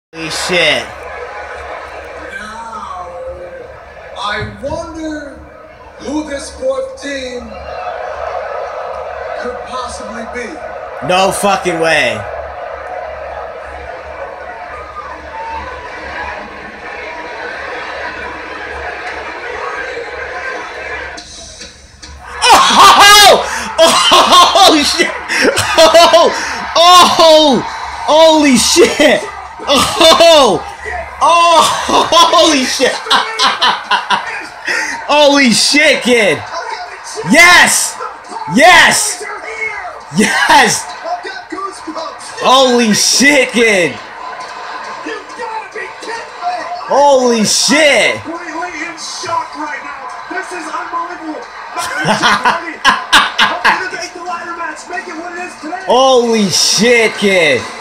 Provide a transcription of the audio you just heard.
Holy shit. Now, I wonder who this fourth team could possibly be. No fucking way. Oh shit! Oh! Holy shit! Oh! Holy shit! Holy shit, kid! Yes! Yes! Yes! Holy shit, kid! Holy shit! Completely in shock right now. This is unbelievable. Holy shit, kid!